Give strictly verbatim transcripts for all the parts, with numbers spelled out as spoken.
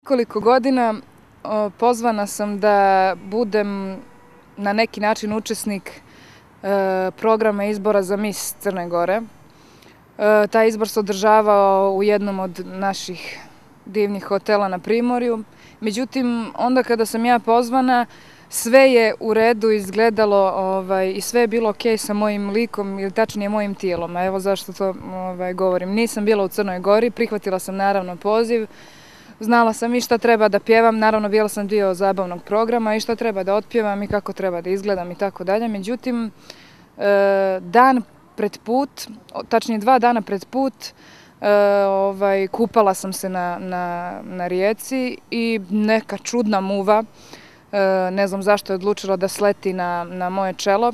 Nekoliko godina pozvana sam da budem na neki način učesnik programa izbora za mis Crne Gore. Taj izbor se održavao u jednom od naših divnih hotela na Primorju. Međutim, onda kada sam ja pozvana, sve je u redu izgledalo i sve je bilo okej sa mojim likom ili tačnije mojim tijelom. A evo zašto to govorim. Nisam bila u Crnoj Gori, prihvatila sam naravno poziv. Znala sam i šta treba da pjevam, naravno bila sam dio zabavnog programa i šta treba da otpjevam i kako treba da izgledam i tako dalje. Međutim, dan pred put, tačnije dva dana pred put, kupala sam se na rijeci i neka čudna muva, ne znam zašto je odlučila da sleti na moje čelo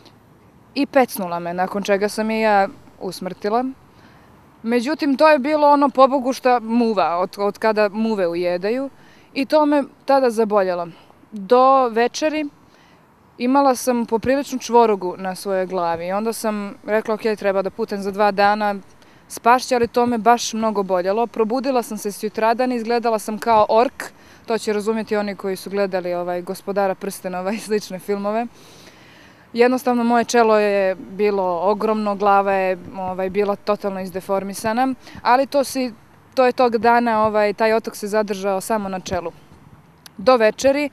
i pecnula me, nakon čega sam je ja usmrtila. Međutim, to je bilo ono pobogu šta muva, od kada muve ujedaju i to me tada zaboljelo. Do večeri imala sam popriličnu čvorugu na svojoj glavi i onda sam rekla ok, treba da putem za dva dana, spašće, ali to me baš mnogo boljelo. Probudila sam se sutradan, izgledala sam kao ork, to će razumjeti oni koji su gledali Gospodara prstenova i slične filmove. Jednostavno, moje čelo je bilo ogromno, glava je bila totalno izdeformisana, ali to je tog dana, taj otok se zadržao samo na čelu. Do večeri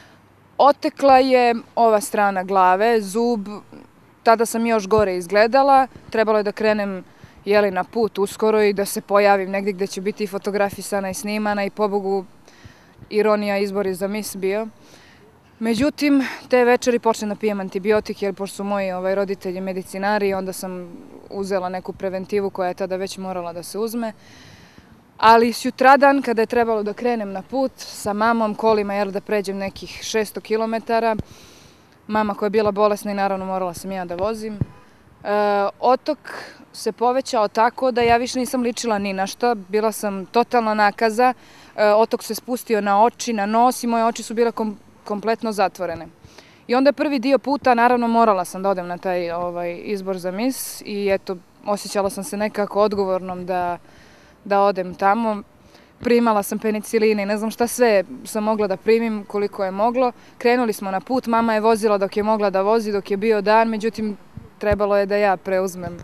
otekla je ova strana glave, zub, tada sam još gore izgledala, trebalo je da krenem na put uskoro i da se pojavim negdje gdje će biti fotografisana i snimana i pobogu ironija izbor je za mis bio. Međutim, te večeri počnem da pijem antibiotike, jer pošto su moji roditelji medicinari, onda sam uzela neku preventivu koja je tada već morala da se uzme. Ali sutradan, kada je trebalo da krenem na put sa mamom, kolima, jer da pređem nekih šesto kilometara, mama koja je bila bolesna i naravno morala sam ja da vozim, otok se povećao tako da ja više nisam ličila ni na šta, bila sam totalna nakaza, otok se spustio na oči, na nos i moje oči su bile kompletno zatvorene. I onda je prvi dio puta, naravno morala sam da odem na taj izbor za mis i eto, osjećala sam se nekako odgovornom da odem tamo. Primala sam peniciline i ne znam šta sve sam mogla da primim, koliko je moglo. Krenuli smo na put, mama je vozila dok je mogla da vozi, dok je bio dan, međutim, trebalo je da ja preuzmem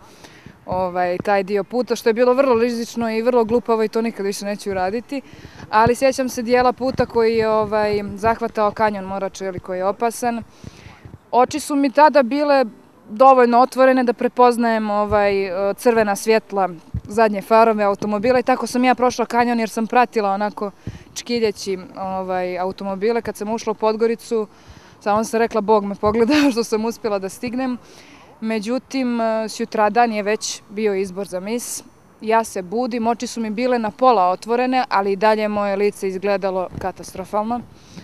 taj dio puta, što je bilo vrlo rizično i vrlo glupavo i to nikad više neću uraditi. Ali sjećam se dijela puta koji je zahvatao kanjon Morača, koji je opasan. Oči su mi tada bile dovoljno otvorene da prepoznajem crvena svjetla, zadnje farove automobila i tako sam ja prošla kanjon jer sam pratila onako čkiljeći automobile. Kad sam ušla u Podgoricu, samo sam rekla Bog me pogledao što sam uspjela da stignem. Međutim, sutradan je već bio izbor za mis. Ja se budim, oči su mi bile na pola otvorene, ali i dalje moje lice izgledalo katastrofalno.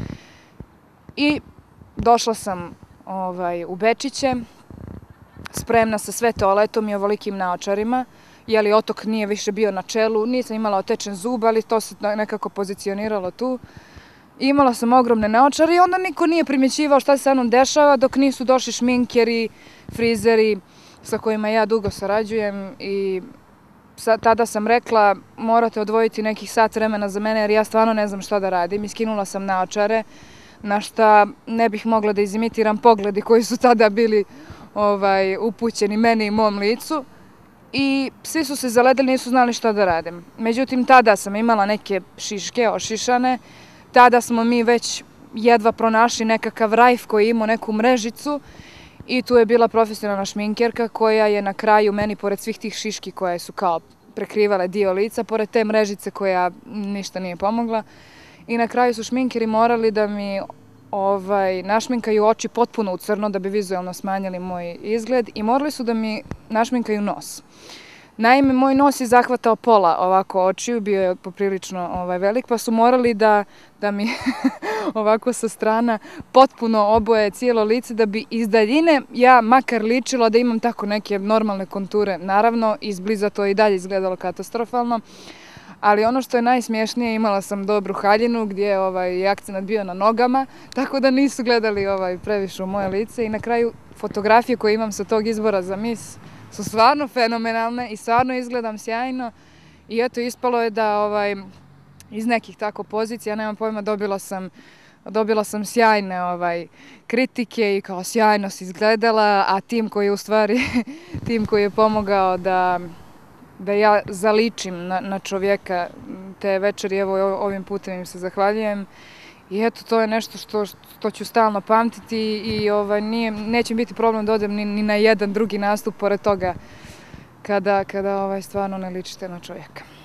I došla sam u Bečiće, spremna sa sve toaletom i ovolikim naočarima, jer otok nije više bio na čelu, nisam imala otečen zub, ali to se nekako pozicioniralo tu. Imala sam ogromne naočare i onda niko nije primjećivao šta se sa mnom dešava dok nisu došli šminkeri, frizeri sa kojima ja dugo sarađujem i tada sam rekla morate odvojiti nekih sat vremena za mene jer ja stvarno ne znam šta da radim i skinula sam naočare na šta ne bih mogla da izimitiram pogledi koji su tada bili upućeni meni i mom licu i svi su se zaledili, nisu znali šta da radim. Međutim, tada sam imala neke šiške ošišane, tada smo mi već jedva pronašli nekakav rajf koji je imao neku mrežicu i tu je bila profesionalna šminkerka koja je na kraju meni, pored svih tih šiški koje su kao prekrivale dio lica, pored te mrežice koja ništa nije pomogla i na kraju su šminkeri morali da mi našminkaju oči potpuno u crno da bi vizualno smanjili moj izgled i morali su da mi našminkaju nos. Naime, moj nos je zahvatao pola ovako očiju, bio je poprilično velik, pa su morali da mi ovako sa strana potpuno oboje cijelo lice da bi iz daljine ja makar ličila da imam tako neke normalne konture. Naravno, izbliza to i dalje izgledalo katastrofalno, ali ono što je najsmješnije, imala sam dobru haljinu gdje je akcenat bio na nogama, tako da nisu gledali previše u moje lice i na kraju fotografije koje imam sa tog izbora za mis su stvarno fenomenalne i stvarno izgledam sjajno i eto ispalo je da iz nekih tako pozicija, nemam pojma, dobila sam dobila sam sjajne ovaj, kritike i kao sjajno si izgledala, a tim koji je u stvari, tim koji je pomogao da, da ja zaličim na, na čovjeka te večeri, evo ovim putem im se zahvaljujem. I eto, to je nešto što, što ću stalno pamtiti i ovaj, nije, neće biti problem da odem ni, ni na jedan drugi nastup pored toga kada, kada ovaj, stvarno ne ličite na čovjeka.